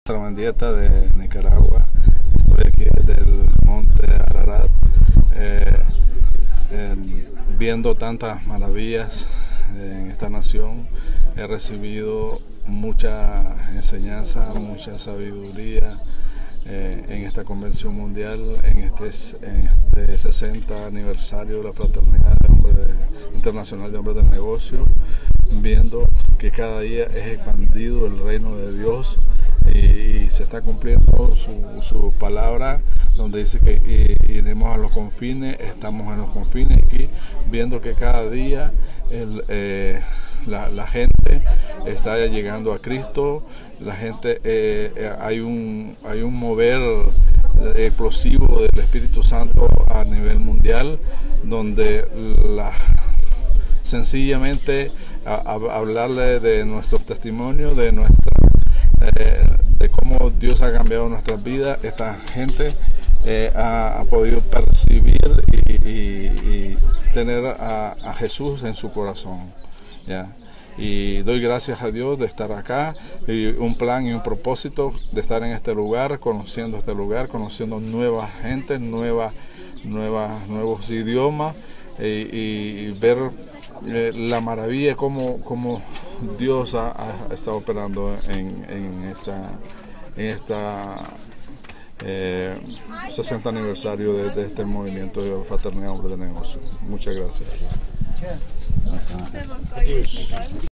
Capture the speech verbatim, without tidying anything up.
Mendieta de Nicaragua. Estoy aquí desde el monte Ararat, eh, eh, viendo tantas maravillas en esta nación. He recibido mucha enseñanza, mucha sabiduría eh, en esta convención mundial, en este, en este sesenta aniversario de la Fraternidad de Hombres Internacional de Hombres de Negocio, viendo que cada día es expandido el reino de Dios y se está cumpliendo su, su palabra, donde dice que iremos a los confines. Estamos en los confines aquí, viendo que cada día el, eh, la, la gente está llegando a Cristo. La gente, eh, hay, un, hay un mover explosivo del Espíritu Santo a nivel mundial, donde la sencillamente a, a hablarle de nuestros testimonios, de nuestra eh, de cómo Dios ha cambiado nuestras vidas. Esta gente eh, ha, ha podido percibir y, y, y tener a, a Jesús en su corazón, ¿ya? Y doy gracias a Dios de estar acá, y un plan y un propósito de estar en este lugar, conociendo este lugar, conociendo nuevas gentes, nuevas, nuevas, nuevos idiomas, y, y ver eh, la maravilla como, como Dios ha, ha estado operando en, en esta, en esta eh, sesenta aniversario de, de este movimiento de Fraternidad Hombres de Negocio. Muchas gracias.